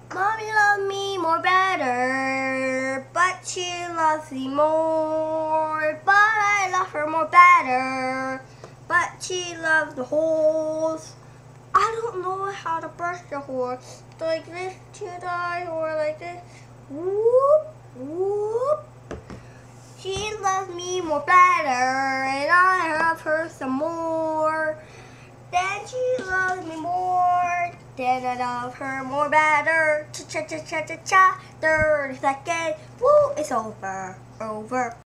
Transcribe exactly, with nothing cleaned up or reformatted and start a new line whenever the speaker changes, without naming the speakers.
Mommy loves me more better, but she loves me more. But I love her more better, but she loves the horse. I don't know how to brush the horse. Like this to the eye or like this. Whoop, whoop. She loves me more better, and I love her some more. Then she loves me more, then I love her more better. Cha cha cha cha cha cha. thirty seconds. Woo! It's over. Over.